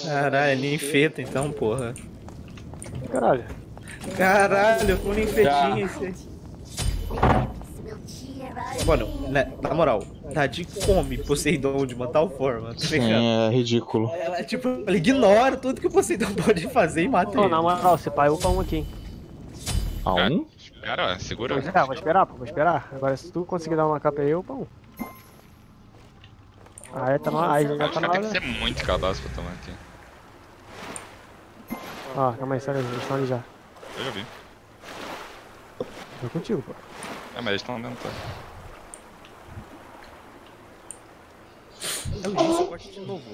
Caralho, ninfeta então, porra. Caralho. Caralho, foi um ninfetinho esse aí. Mano, na moral, Tadi come Poseidon de uma tal forma. Tá Sim, ligado? é ridículo. Ela, tipo, ela ignora tudo que o Poseidon pode fazer e mata Pô, ele. na moral, se pai upa um aqui, hein. A um? Espera, segura. Vou esperar, pô, vou esperar. Agora se tu conseguir dar uma capa aí, upa um. Aí tá na, aí já Acho tá que na tem que hora. ser muito cabaço pra tomar aqui. Ó, calma aí, sério, eles estão ali já. Eu já vi. Tô contigo, pô. É, mas eles estão dentro. Tá? É o Gil suporte de novo.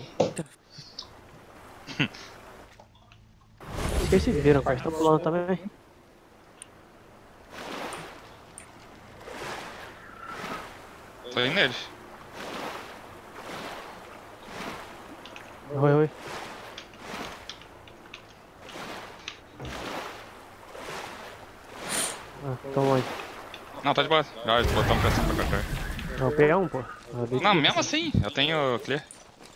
Acho que eles se viram, cara. Estão pulando também. Tô indo neles. Oi, oi. Ah, toma aí. Não, tá de boa. Já botamos pressão pra cá. Não, pegar um, pô. Não, mesmo assim, eu tenho clear.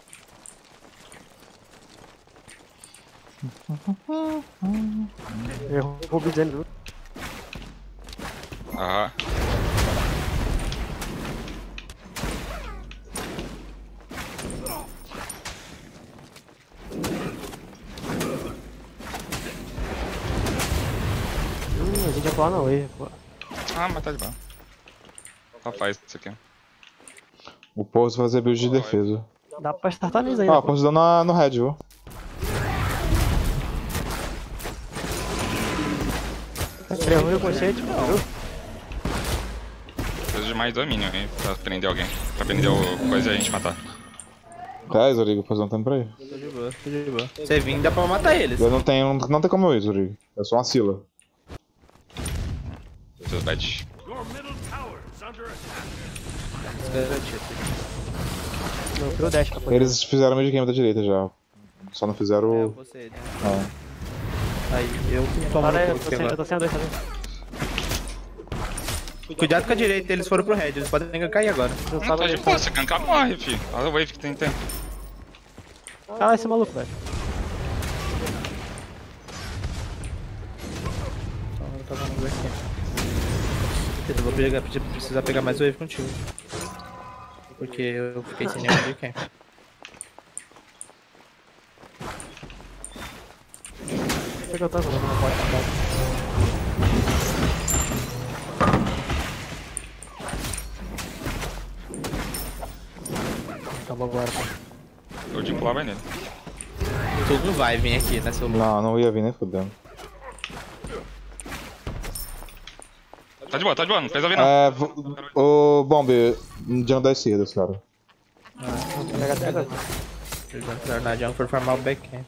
Eu vou dizendo. Aham. A gente vai pular na wave, pô. Ah, mas tá de boa. Só faz isso aqui. O Pose fazer build de defesa. Dá pra startar neles ainda. Ah, Pose dando no red, viu? Prevou o colchete, viu? Preciso de mais domínio aí pra prender alguém. Pra prender o coisa e a gente matar. 10, Origo, Pose não tem pra ir. Tô de boa, tô de boa. Você vir, dá pra matar eles. Eu não tenho, não tem como eu ir, Origo. Eu sou uma Scylla. Seus bets. Não, criou dash pra poder. Eles fizeram mid game da direita já. Só não fizeram É, o. você, né? Ah. Aí, eu tomo Para aí, no eu poke tô agora. sem a dois também. Cuidado com a direita, eles foram pro red, eles podem cair agora. Não Não, sabe tá de onde boa, tá. se gankar morre, fi. Olha o wave que tem tempo. Ah, esse maluco, velho. Então, vamos ver aqui. Eu vou precisar pegar mais wave contigo. Porque eu fiquei sem nenhum wave camp. Sei que eu tô jogando na porta, cara. Acabou agora, pô. O Jim pular vai nele. Tu não vai vir aqui nessa luta. Não ia vir nem fudendo. Tá de boa, não precisa vir não. É. O Bomb, jungle da esquerda, cara. Pega. Eles vão entrar na jungle for farmar o backcamp.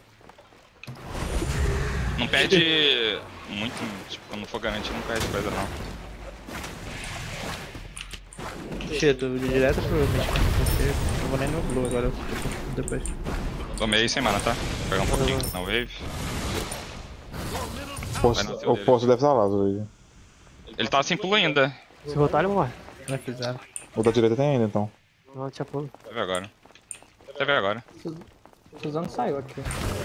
Não perde muito, tipo, quando for garantido não perde coisa não. Cheio, tô direto pro mid. Eu vou nem no blue agora, depois. Tomei sem mana, tá? Vou pegar um pouquinho na wave. O Pose deve estar lá, Origo. Ele tá sem pulo ainda. Se rotar, ele morre. Não fizeram. O da direita tem ainda, então. Não, tinha pulo. Teve agora. Teve agora. Suzano saiu aqui.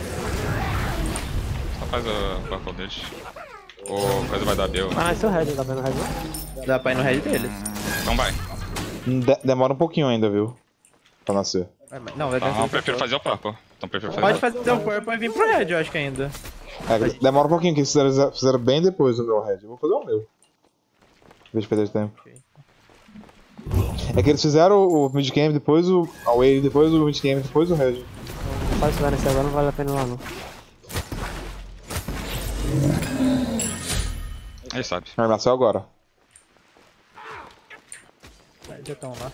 Só faz o buckle deles. O coisa vai dar B. Ah, esse é o red, tá vendo o red? Não? Dá pra ir no red deles. Então vai. Demora um pouquinho ainda, viu? Pra nascer. Não, vai Então eu prefiro fazer o purple. Então prefiro fazer Pode fazer o purple e vir pro red, eu acho que ainda. É, demora um pouquinho, que eles fizeram bem depois do meu red. Eu vou fazer o meu. Em vez de perder tempo. É que eles fizeram o mid-game, depois a wave, depois o mid-game, depois o red. Não faz isso nesse agora, não vale a pena ir lá, não. Aí sabe. Vai nascer agora. Já estão lá.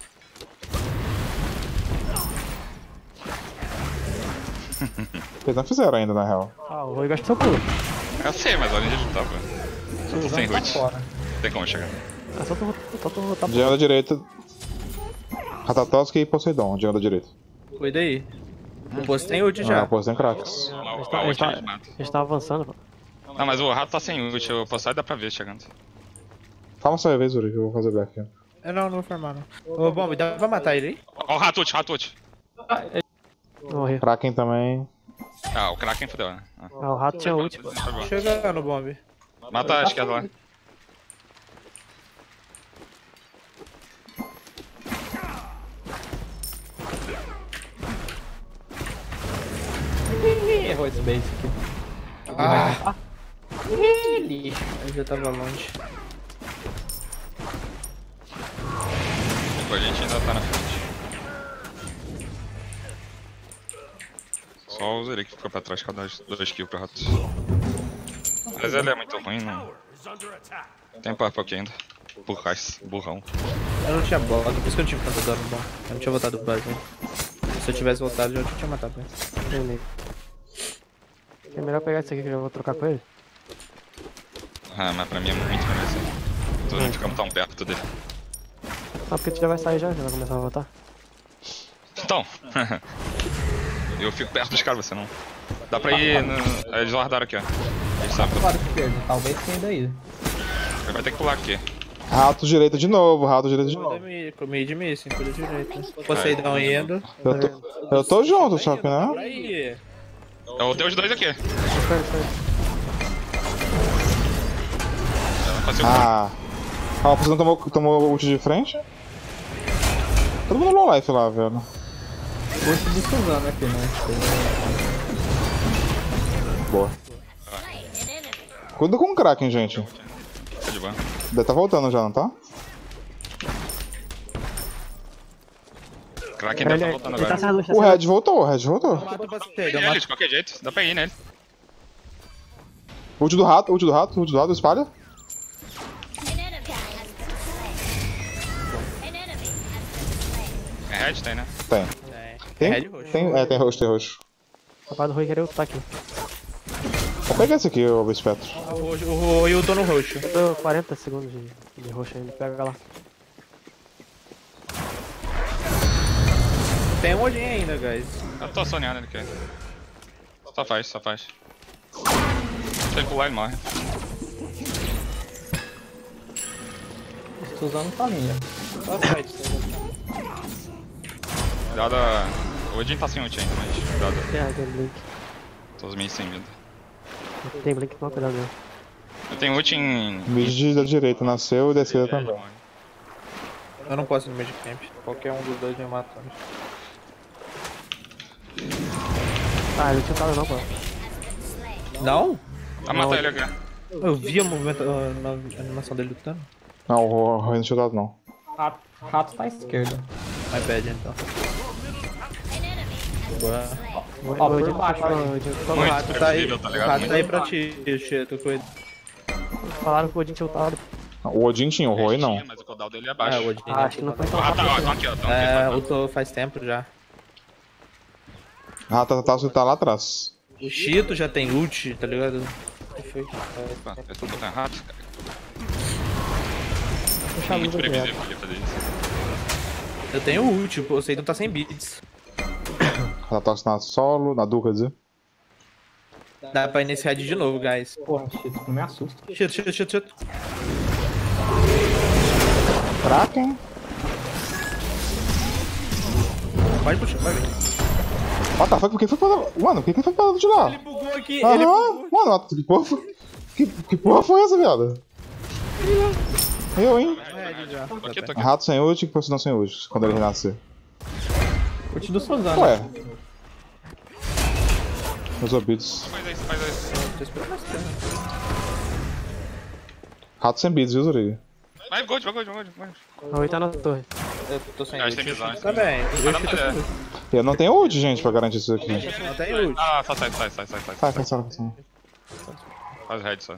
Eles não fizeram ainda, na real. Ah, o Rui gasta seu pulo. Eu sei, mas olha onde ele tava. Só tô sem Suzano tá root. fora. Não tem como chegar. Ah, só tu rotar. Jungle da direita. Ratatoski e Poseidon, jungle da direita. Cuida aí. O posto tem ult Ah, já. Pose tem Krax. A ult eles matam. A gente tá avançando, pô. Não, mas o rato tá sem ult. Eu posso sair dá pra ver chegando. Calma só aí, vez, Uri, que eu vou fazer back. Eu não vou farmar não. Ô, bom, dá pra matar ele aí? Ó o rato ult. Morri. Kraken também. Ah, o Kraken fodeu, né? Ah. Ah, o rato tinha ult, pô. Chega no bomb. Mata a esquerda lá. Ih, errou esse base aqui. Ah, Ih, lixo. eu já tava longe. Depois a gente ainda tá na frente. Só o Zeri que ficou pra trás, cada 2 kills pro rato. Mas ele é muito ruim, não. Tem papo aqui ainda. Burrão. Eu não tinha bola, por isso que eu não tinha tanto dano bom. Eu não tinha voltado pro base. Se eu tivesse voltado, eu já tinha matado ele. Entendi. É melhor pegar esse aqui que eu já vou trocar com ele. Ah, mas pra mim é muito melhor esse aí. Tô não ficamos tão perto dele. Ah, porque tu já vai sair já vai começar a voltar. Então. Eu fico perto dos caras, você não. Dá pra ir no. Eles largaram aqui, ó. Eles sabem. Claro que perde. Talvez tenha ido aí. Ele vai ter que pular aqui. Rato direita de novo, rato direita de novo. Comi de mim, sim, por direita. Poseidon indo. Eu tô junto, só que né? Aí. Eu tenho os dois aqui. Eu não consigo. Ah. Ah, o Poseidon tomou ult de frente. Todo mundo low life lá, velho. Gosto de Suzano aqui, né? Boa. Cuida com o Kraken, gente. Tá de boa. Deve tá voltando já, não tá? Kraken deve tá voltando Ele tá agora. sem a luz, tá O sem a luz. Red voltou, o Red voltou. Mata o Tem Poseidon, ele mata. de qualquer jeito, dá pra ir nele. Ult do rato, espalha. É Red, tem, né? Tem. Tem? Red e roxo. Tem roxo. O rapaz do Rui queria ultar aqui. Vou pegar esse aqui, o Espectro. O Hilton no roxo. Eu tô 40 segundos de roxo ainda, pega lá. Tem um olhinho ainda, guys. Eu tô soneando ele aqui. Só faz. Se ele pular, ele morre. Suzano tá linda. Só fight. Cuidado. O Odin tá sem ult ainda, mas cuidado. Tem blink. Tô os minions sem vida. Tem blink, não, cuidado dele. Eu tenho ult em. Mid da direita nasceu e da esquerda Ele também. morre. Eu não posso ir no meio de camp. Qualquer um dos dois me mata. Ah, ele não tinha dado não, pô. Não? Ah, mata ele aqui. Eu vi a animação dele lutando. Não, o Rei não tinha dado não. Rato tá à esquerda. My bad, então. Boa. Ó, por baixo aí. O Muito rato tá aí. previsível, tá O ligado? rato tá aí pra ti, Cheto. Cuida. Falaram que o Odin tinha ultado. O Odin tinha, o Roy não. Mas o cooldown dele é Ah, baixo. o Odin. Ah, acho que não foi tão Ah, tá, rápido. ó, tão aqui, ó. Tão É, aqui. lutou faz tempo já. Rato tá lá atrás. O Cheeto já tem ult, tá ligado? O que foi? Opa, eu tô botando rato, cara. Puxa a luz Muito aqui, previsível que ele ia fazer isso. Eu tenho ult, o Poseidon tá sem beats. Rato na solo, na duca, quer dizer. Dá pra ir nesse head de novo, guys. Porra, shit, não me assusta. Cheeto. Kraken. Pode puxar, vai ver. What the fuck, por que foi pra... Mano, por que foi pra lado de lá? Ele bugou aqui, Aham, ele bugou. mano, que porra foi... Que porra foi essa, viado? Eu, hein? Head já. Tô aqui, tô aqui. Rato sem ult e Poseidon sem ult, quando ele renascer. Ult do Suzano. Ué. Meus obits. Faz isso. Tô esperando mais tempo. Rato sem beats, viu, Zuriga? Vai, gold. O Rui tá na torre. Eu tô sem Ah, ult. tem visão, Tá bem. Eu Vai dar acho que pra tá olhar. Eu não tenho ult, gente, pra garantir isso aqui. Não tem ult. Ah, só sai. Sai, cancela. Faz red só.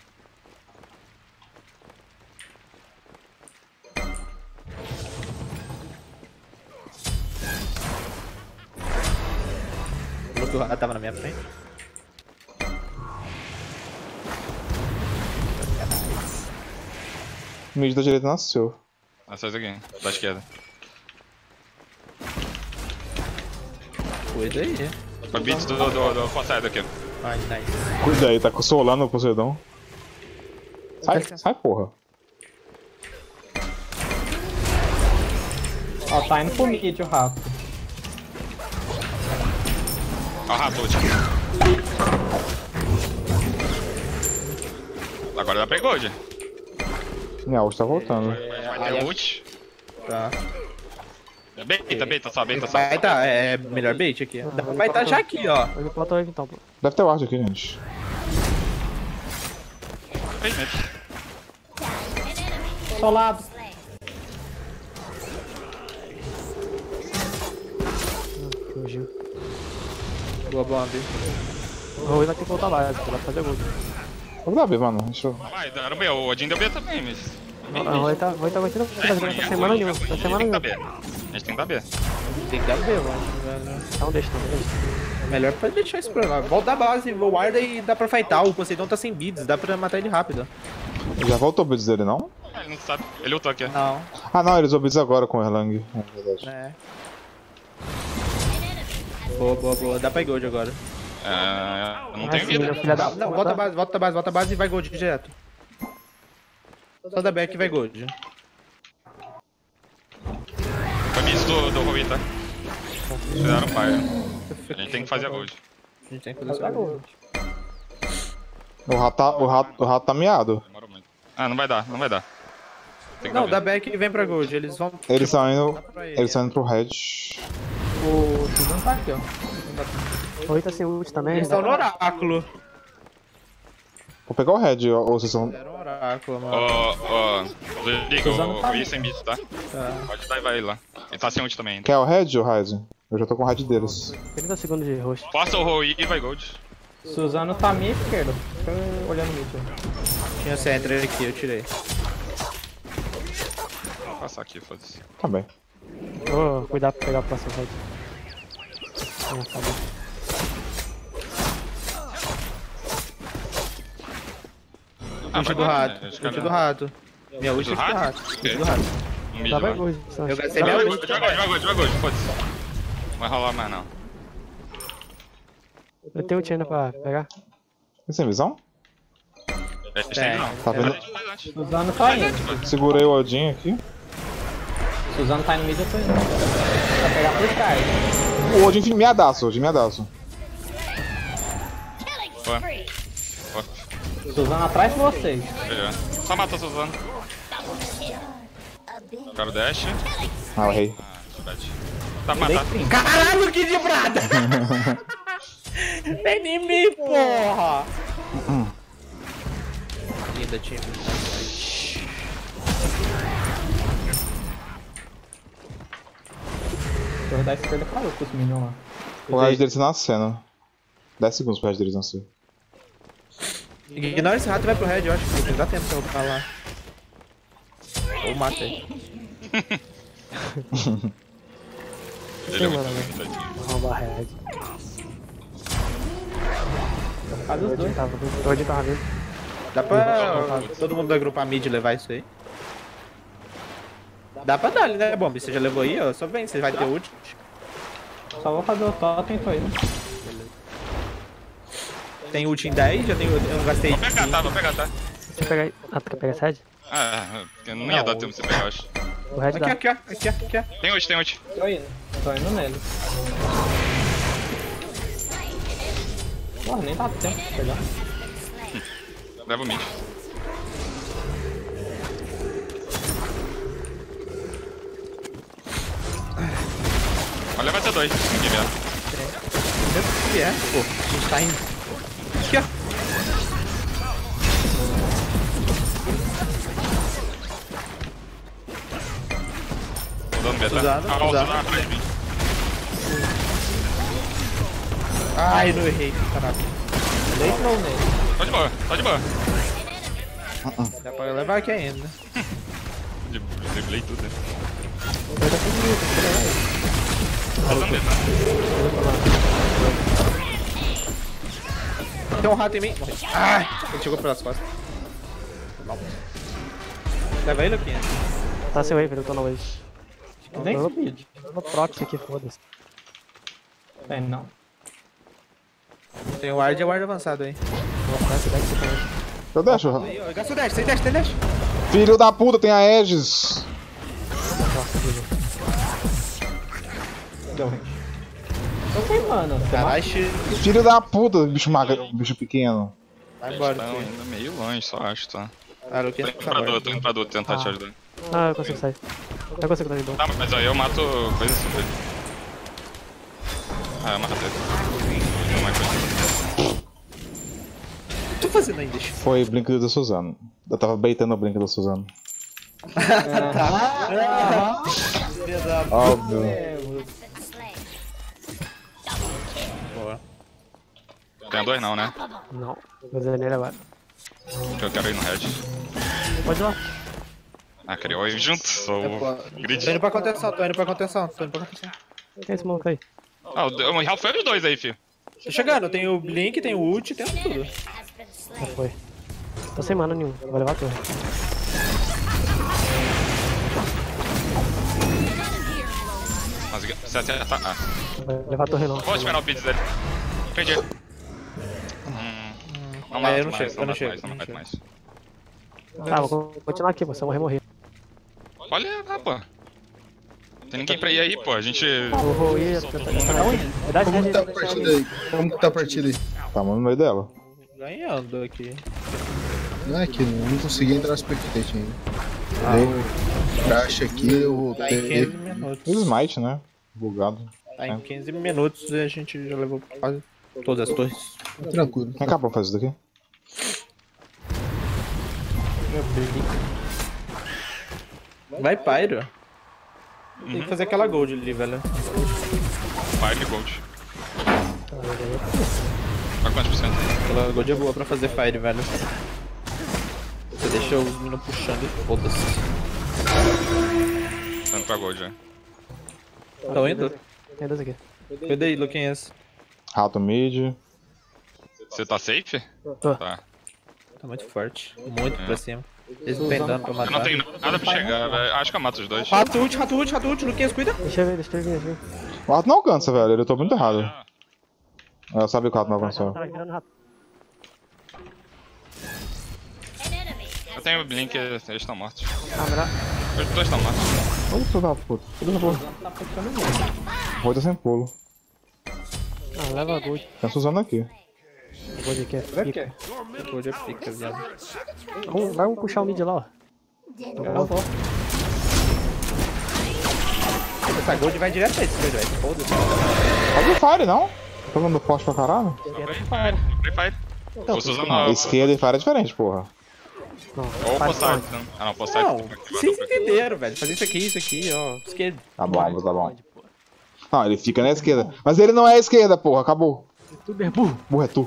O outro rato tava na minha frente. O mid da direita nasceu. Essa aqui, da esquerda. Coisa aí. Foi beats do Poseidon aqui. Ai, nice. Cuida aí, tá consolando o Poseidon. Sai, porra. Ó, tá indo pro mid o rato. Ó, o rato ult. Agora dá pra ir gold. Minha ult tá voltando. Vai ter ult. Tá. Beita só. Vai tá, é melhor bait aqui. Vai tá já aqui, ó. Ele plantou ele então. Deve ter ward aqui, gente. Vem, mete. Solado. Fugiu. Boa bomba. O Rui vai ter que voltar lá, vai fazer gol. Vamos dar B, mano. Deixa eu... Vai, deram B. O Odin deu B também, mas... O Rui tá gostando da semana nenhuma. Da semana nenhuma. A gente tem que dar B. Tem que dar B, eu acho, velho. Não deixa. Melhor pra deixar isso pra lá. Volta da base, o guarda e dá pra fightar. O Poseidon tá sem beads, dá pra matar ele rápido. Já voltou o builds dele, não? Ele não sabe. Ele ultou aqui. Não, Ah, não, eles usam builds agora com o Erlang. É verdade. né. Boa. Dá pra ir gold agora. Eu não tenho vida. Filha da Não, volta a base e vai gold direto. Só da back e vai gold. Foi miss do Rui, tá? Fizeram pai. A gente tem que fazer a gold. A gente tem que fazer só gold. O rato tá miado. Demorou muito. Ah, não vai dar. Tem que Não, dar da back e vem pra gold. Eles vão. Eles estão indo. pra ele. Eles estão indo pro red. O Suzano tá aqui, ó. O Rui tá sem ult também. Eles estão no oráculo. Vou pegar o red, ou vocês são. Era um oráculo, mano. Liga, Suzano o tá Rui sem beat, tá? Pode dar e vai lá. Ele tá sem ult também ainda. Quer o red ou Ryzen? Eu já tô com o red deles. 30 segundos de roxo. Força o Rui e vai gold. Suzano tá à minha esquerda. Fica olhando o mid. Tinha Sentry aqui, eu tirei. Vou passar aqui, foda-se. Tá bem. Vou cuidar pra pegar o próximo red. Tá bom. Ult do rato. Ult do rato. Minha ult é do rato. Ult do rato. Um mid Tá lá. bem gol. Eu gastei minha ult. Vai gold, foda-se. Não vai rolar mais não. Eu tenho ult ainda pra pegar. Tem sem visão? Tem não. Tá vendo? Faz antes. Suzano tá indo. Segurei o Odin aqui. Suzano tá indo no mid, eu tô indo. Vai pegar por card. O Odin miadaço, miadaço. Foi. Suzano atrás de vocês. Só mata o Suzano. Quero dash. Ah, eu errei. Dá pra matar. Caralho, que de prata! Vem em mim, porra! Linda, time. Torre da esquerda caiu com os minions lá. O red deles tá nascendo. 10 segundos pro red deles nascer. Ignora esse rato e vai pro red, eu acho que dá tempo pra eu falar. Ou mata ele. Ele é mano, muito Vou roubar red. Cadê os dois? O Odin tava vindo. Dá pra todo mundo agrupar mid e levar isso aí? Dá pra dar ali, né, Bomb? Você já levou aí, ó. Só vem, você vai ter ult. Só vou fazer o totem e tô indo. Tem ult em 10, já tenho, eu não gastei. Vou pegar, tá? Deixa eu pegar. Ah, tu quer pegar esse red? Porque não ia dar tempo de você pegar, eu acho. O red dá. Aqui, ó. Tem ult. Tô indo nele. Porra, nem dá tempo de pegar. Leva o mid. Olha, vai ter dois. Aqui, viado. Que é? Pô, a gente tá indo. Aqui, ó. Tô dando beta. Usado. Suzano atrás de mim. Ai, não errei, caraca. Dei slow nele. Tá de boa. Dá pra levar aqui ainda. Driblei tudo, né? Vai dar tudo isso, tem que levar ele. Tô dando beta. Tem um rato em mim. Morri. Ai, ele chegou pelas costas. Leva ele aqui. Tá sem wave, eu tô na wave. Nem Eu speed. tô no proxy aqui, foda-se. Tem não. Tem o ward e o ward avançado aí. Vou mostrar esse deck também. Eu deixo. Aí, ó, gasta o dash, tem dash. Filho da puta, tem a Aegis. Deu range. Tô queimando. Caralho, Filho da puta, bicho magro, bicho pequeno. vai embora. Não, ainda meio longe, só acho, tá? Ah, Luquinhas, Tô indo pra dor, tentar te ajudar. Ah, eu consigo sair. Eu consigo dar de bom. Tá, mas aí eu mato coisa assim, velho. Ah, eu matei. Não é coisa. O que tu fazendo aí, deixa? Foi Blink da Suzano. Eu tava baitando o Blink da Suzano. Filha da Óbvio. porra. Tem dois não, né? Não, vou dizer nele agora. Eu quero ir no red. Pode ir lá. Ah, queria ir junto, sou o Tô grid. indo pra contenção, tô indo pra contenção, tô indo pra contenção. Quem é esse maluco aí? Ah, o Real foi os dois aí, filho. Tô chegando, tem o Blink, tem o ult, tem tudo. Já foi. Tô sem mana nenhum, vou levar a torre. Mas você acerta. Ah, Vou levar a torre não. vou esperar o beat dele. Entendi. Não Ah, mata eu não mais, chego, eu não mata chego, mais, não eu não mata chego. mais. Tá, vou continuar aqui, pô. Se eu morrer. Olha lá, pô. Tem ninguém pra ir aí, pô. A gente. Vou ir. Tá onde? Verdade, Como que tá a partida aí? Como que tá a partida aí? Tamo no meio dela. Ganhando aqui. Não é que não consegui entrar no spectate ainda. Deu crash aqui, eu Tá em 15 voltei. minutos. E o Smite, né? Bugado. Tá em 15 minutos e a gente já levou quase todas as torres. Tranquilo. Vem cá pra fazer isso daqui. Vai, Pyro. Tem que fazer aquela gold ali, velho. Fire Gold. Tá quantos por cento? Aquela gold é boa pra fazer fire, velho. Você deixa os minions puxando e foda-se. Tá indo pra Gold já. Tão indo? Tem dois aqui. Cuida aí, Luquinhas. Rato mid. Você tá safe? Tô. Tá. Tá muito forte. Muito pra cima. Eles não tem dano pra Eu não matar. tenho nada pra chegar, velho. Acho que eu mato os dois. Rato ult, Luquinhas, cuida. Deixa eu ver, deixa eu ver. O rato não alcança, velho. Eu tô muito errado. Eu sabia que o rato não alcançou. Tá virando rato. Eu tenho o Blink, eles estão mortos. Ah, melhor. Os dois estão mortos. Olha filho da puta. Filho da puta. Roi tá sem pulo. Ah, leva a gold. Tem a Suzano aqui. A gold aqui é pica. Gold é pica, viado. Vamos puxar o mid lá, ó. Eu vou. Essa gold vai direto pra esse velho. Foda-se. Olha o Fire, não? Tá dando forte pra caralho? Free Fire. O Suzano não. Esquerda e Fire é diferente, porra. Não, Ou faz Poseidon. onde? Ah não, Poseidon. Não, vocês entenderam, velho. Fazer isso aqui, ó. Esquerda. Tá bom, tá bom. Não, ele fica na esquerda. Mas ele não é a esquerda, porra. Acabou. Tudo é burro. Burro é tu.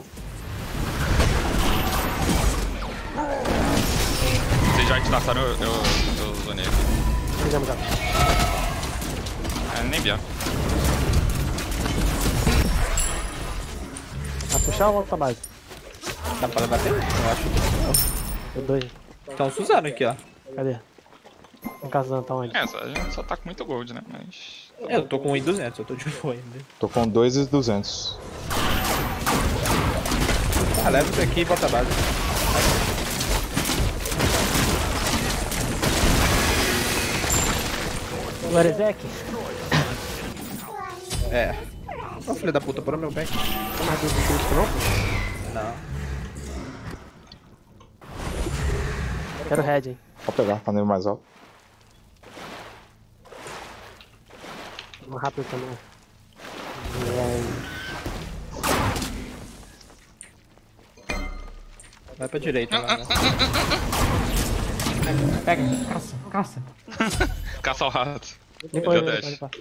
Vocês já startaram, eu zonei aqui. Fizemos já. É, nem via. Vai puxar ou volta pra base? Dá pra bater? Eu acho. Os dois. Então, Suzano aqui, ó. Cadê? O casão tá onde? É, a gente só tá com muito gold, né? Mas. Eu tô com 1.200, eu tô de boa ainda. Tô com 2.200. Ah, leva isso aqui e bota a base. O Erizek? É. Ô filho da puta, para meu back. Tem mais dois de crítico não? Não. Quero red, hein. Pode pegar, tá nível mais alto. Vamos rápido também. Vai pra direita lá, né? Pega, caça. Caça ao rato. Depois, Já depois, desce. depois.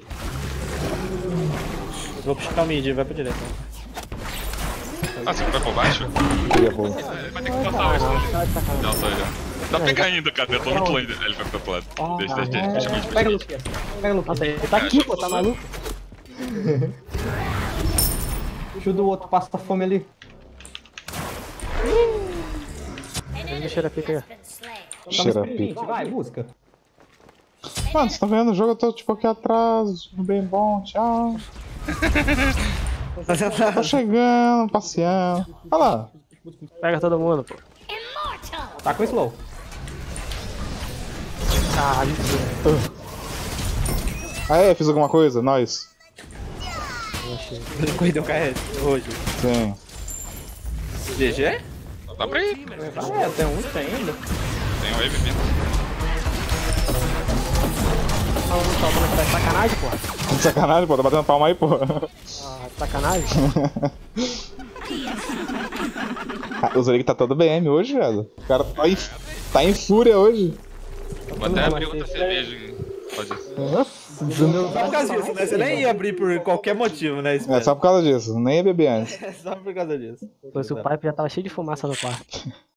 Vou puxar o mid, vai pra direita. Ah, você vai por baixo? Queria pô. Ele vai ter que passar hoje. Tá de sacanagem. Já tô já. Dá pra pegar ainda, cara. Eu tô muito longe dele. Ele vai pro outro lado. Deixa Pega, eu Luquinhas. Pega, Luquinhas. Nossa, ele tá aqui, pô, tá maluco? Ajuda o outro, passa a fome ali. Deixa ele pica aí. Cheira Toma pica. 20, vai, busca. Mano, vocês estão vendo o jogo? Eu tô tipo aqui atrás. Bem bom, tchau. Tô chegando, passeando. Olha lá. Pega todo mundo, pô. Tá com slow. Caralho. Aê, fiz alguma coisa? Nós. Oxi. Corridão KS hoje. Sim. GG? Dá pra ir. Ah, tem um ainda. Tem um wave vindo. Não, não só, mas tá de sacanagem, porra. De sacanagem, pô. Tá batendo palma aí, pô. Ah, sacanagem. O Zorik tá todo BM hoje, velho. O cara tá em fúria hoje. Vou até abrir outra cerveja. Pode ir. Nossa, Só por causa disso, né? Você nem ia abrir por qualquer motivo, né? É só por causa disso. Nem ia beber antes. É só por causa disso. Pois o pipe já tava cheio de fumaça no quarto.